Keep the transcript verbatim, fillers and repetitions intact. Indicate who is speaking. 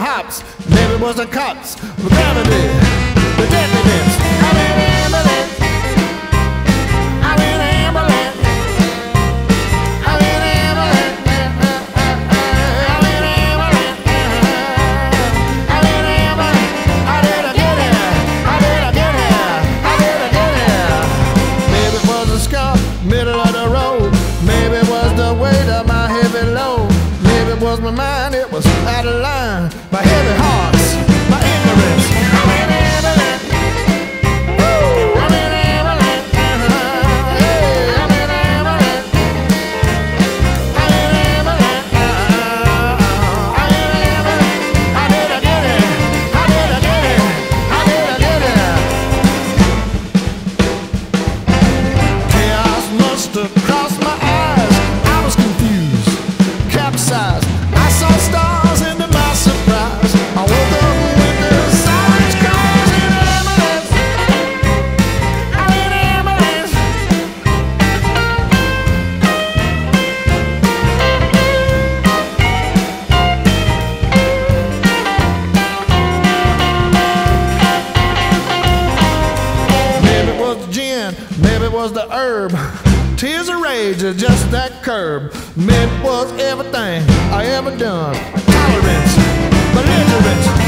Speaker 1: hops, maybe it was the cops, the gravity, the deadly dips. I'm in an ambulance. I'm in an ambulance. I'm in an ambulance. I'm in an ambulance. I'm in an ambulance. How did I get here? How did I get here? How did I get here? Maybe it was a scar, middle of the road. Maybe it was the weight of my heavy load. Maybe it was my mind, it was out of line. My heavy hearts, my ignorance. I'm in an ambulance. Woo! I'm in an ambulance. Hey, I'm in an ambulance. I'm in an ambulance. I'm in an ambulance. How did I get here? How did I get here? How did I get here? Chaos must have crossed my eyes. I was confused, capsized. I saw stars into my surprise. I woke up with the sirens cries. In an ambulance. I'm in an ambulance. Maybe it was the gin, maybe it was the herb. Tears of rage are just that curb. Maybe it was everything I ever done. Tolerance, belligerence.